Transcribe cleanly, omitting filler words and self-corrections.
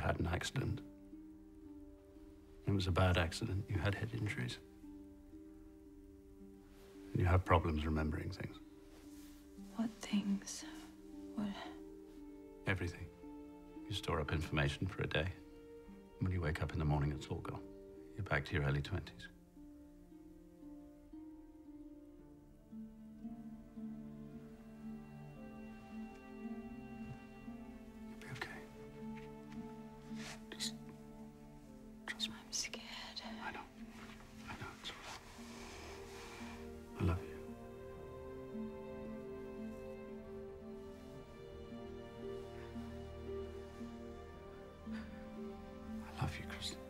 had an accident. It was a bad accident. You had head injuries. And you have problems remembering things. What things? What? Everything. You store up information for a day. When you wake up in the morning, it's all gone. You're back to your early 20s. You'll be okay. Just trust me. I'm scared. I know. It's all right. I love you. I love you, Kristen.